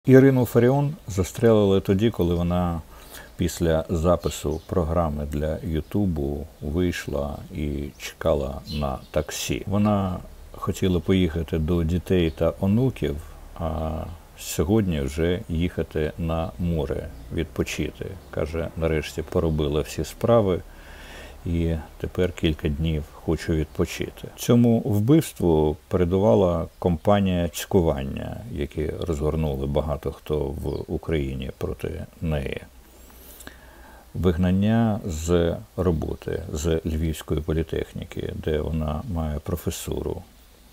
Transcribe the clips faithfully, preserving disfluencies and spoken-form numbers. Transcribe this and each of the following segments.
Ірину Фаріон застрелили тоді, коли вона після запису програми для Ютубу вийшла і чекала на таксі. Вона хотіла поїхати до дітей та онуків, а сьогодні вже їхати на море, відпочити. Каже, нарешті поробила всі справи і тепер кілька днів хочу відпочити. Цьому вбивству передувала кампанія цькування, які розгорнули багато хто в Україні проти неї. Вигнання з роботи, з Львівської політехніки, де вона має професуру.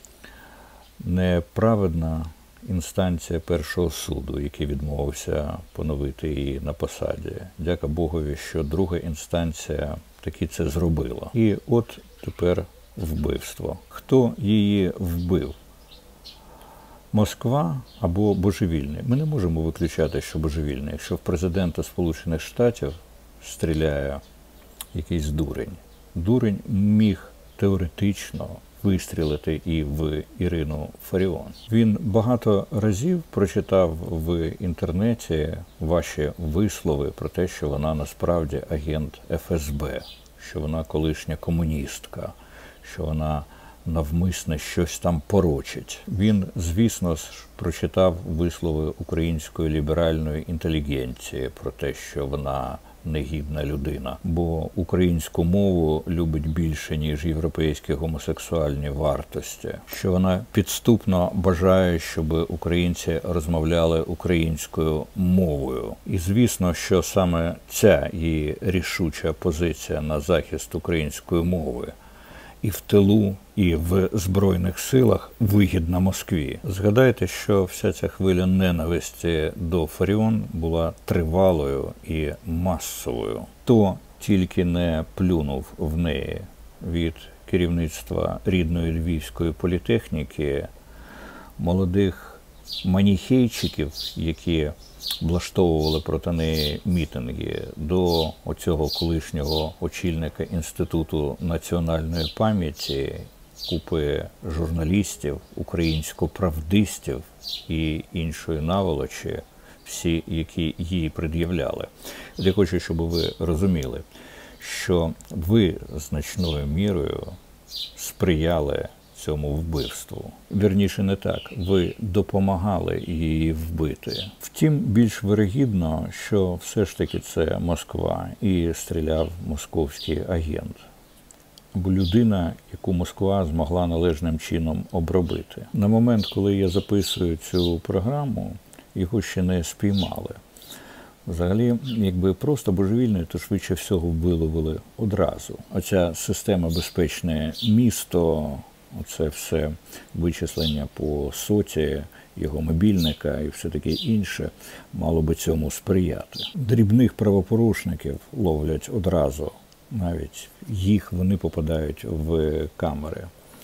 Неправедна інстанція першого суду, який відмовився поновити її на посаді. Дяка Богові, що друга інстанція таки це зробила. І от тепер вбивство. Хто її вбив? Москва або божевільний? Ми не можемо виключати, що божевільний. Якщо в президента Сполучених Штатів стріляє якийсь дурень. Дурень міг теоретично вистрілити і в Ірину Фаріон. Він багато разів прочитав в інтернеті ваші вислови про те, що вона насправді агент еф ес бе, що вона колишня комуністка, що вона навмисне щось там порочить. Він, звісно ж, прочитав вислови української ліберальної інтелігенції про те, що вона негідна людина, бо українську мову любить більше, ніж європейські гомосексуальні вартості, що вона підступно бажає, щоб українці розмовляли українською мовою. І звісно, що саме ця її рішуча позиція на захист української мови і в тилу, і в Збройних силах вигідна Москві. Згадайте, що вся ця хвиля ненависті до Фаріон була тривалою і масовою. Хто тільки не плюнув в неї від керівництва рідної Львівської політехніки, молодих маніхейчиків, які влаштовували проти неї мітинги, до оцього колишнього очільника Інституту національної пам'яті, купи журналістів, українсько-правдистів і іншої наволочі, всі, які їй пред'являли. Я хочу, щоб ви розуміли, що ви значною мірою сприяли цьому вбивству. Вірніше не так, ви допомагали її вбити. Втім, більш вирогідно, що все ж таки це Москва і стріляв московський агент. Або людина, яку Москва змогла належним чином обробити. На момент, коли я записую цю програму, його ще не спіймали. Взагалі, якби просто божевільний, то швидше всього виловили одразу. Оця система «Безпечне місто», оце все вичислення по соті, його мобільника і все таке інше, мало би цьому сприяти. Дрібних правопорушників ловлять одразу, навіть їх вони попадають в камери.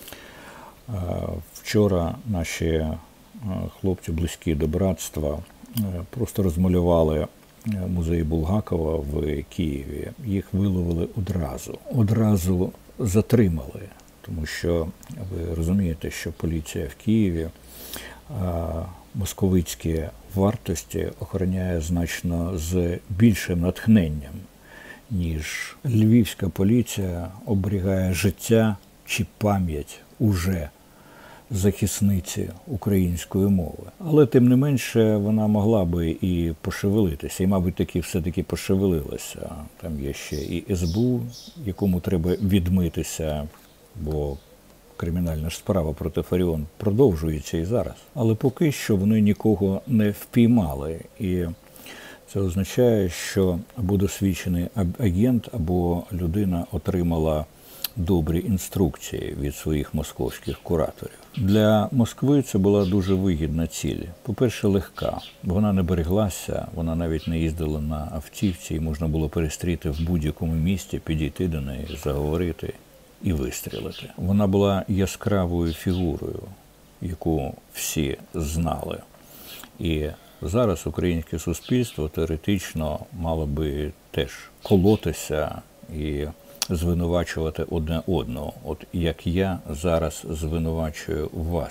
Вчора наші хлопці, близькі до братства, просто розмалювали музей Булгакова в Києві. Їх виловили одразу. Одразу затримали. Тому що ви розумієте, що поліція в Києві а, московицькі вартості охороняє значно з більшим натхненням, ніж львівська поліція оберігає життя чи пам'ять уже захисниці української мови. Але, тим не менше, вона могла би і пошевелитися, і, мабуть, таки все-таки пошевелилася. Там є ще і ес бе у, якому треба відмитися, бо кримінальна ж справа проти Фаріон продовжується і зараз. Але поки що вони нікого не впіймали. І це означає, що або досвідчений агент, або людина отримала добрі інструкції від своїх московських кураторів. Для Москви це була дуже вигідна ціль. По-перше, легка. Вона не береглася, вона навіть не їздила на автівці, і можна було перестріти в будь-якому місті, підійти до неї, заговорити і вистрілити. Вона була яскравою фігурою, яку всі знали. І зараз українське суспільство теоретично мало би теж колотися і звинувачувати одне одного. От як я зараз звинувачую вас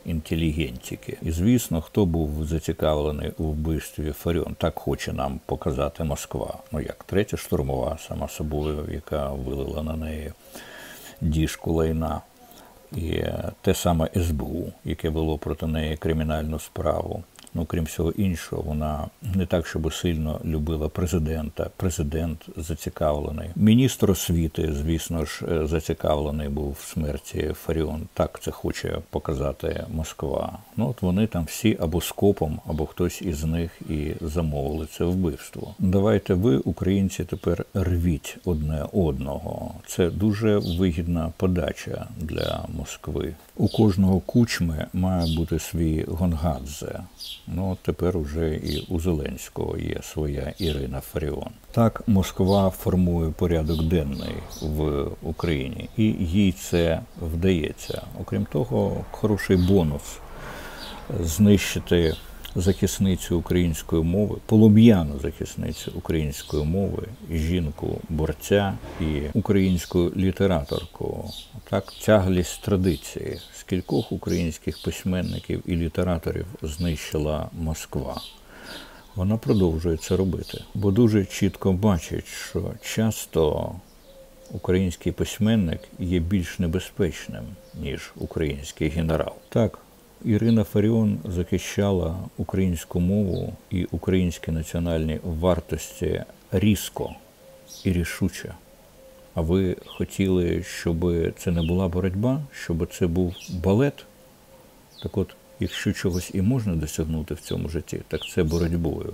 інтелігентики. І, звісно, хто був зацікавлений у вбивстві Фаріон, так хоче нам показати Москва. Ну як, третя штурмова, сама собою, яка вилила на неї діжку лайна. І те саме ес бе у, яке вело проти неї кримінальну справу. Ну, крім всього іншого, вона не так, щоб сильно любила президента. Президент зацікавлений. Міністр освіти, звісно ж, зацікавлений був в смерті Фаріон. Так це хоче показати Москва. Ну, от вони там всі або скопом, або хтось із них і замовили це вбивство. Давайте ви, українці, тепер рвіть одне одного. Це дуже вигідна подача для Москви. У кожного кучми має бути свій Гонгадзе. Ну, от тепер уже і у Зеленського є своя Ірина Фаріон. Так Москва формує порядок денний в Україні, і їй це вдається. Окрім того, хороший бонус – знищити захисницю української мови, полум'яну захисницю української мови, жінку-борця і українську літераторку. Так, тяглість традиції. Скількох українських письменників і літераторів знищила Москва. Вона продовжує це робити, бо дуже чітко бачить, що часто український письменник є більш небезпечним, ніж український генерал. Так, Ірина Фаріон захищала українську мову і українські національні вартості різко і рішуче. А ви хотіли, щоб це не була боротьба, щоб це був балет? Так от, якщо чогось і можна досягнути в цьому житті, так це боротьбою.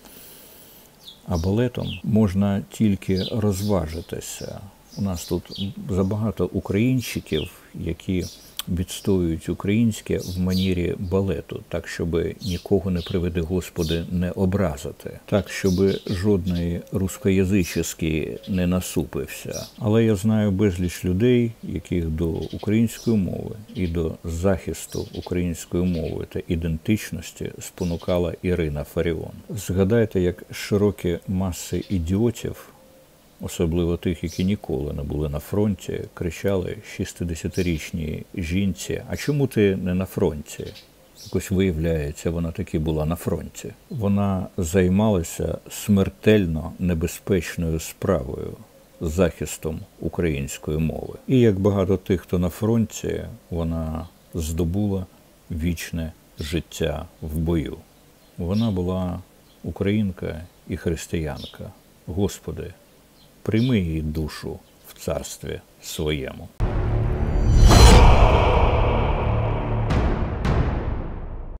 А балетом можна тільки розважитися. У нас тут забагато українчиків, які відстоюють українське в манірі балету, так, щоб нікого, не приведи Господи, не образити, так, щоб жодний рускоязичний не насупився. Але я знаю безліч людей, яких до української мови і до захисту української мови та ідентичності спонукала Ірина Фаріон. Згадайте, як широкі маси ідіотів, особливо тих, які ніколи не були на фронті, кричали шістдесятирічній жінці: «А чому ти не на фронті?» Якось виявляється, вона таки була на фронті. Вона займалася смертельно небезпечною справою – захистом української мови. І як багато тих, хто на фронті, вона здобула вічне життя в бою. Вона була українка і християнка. Господи, прийми її душу в царстві своєму.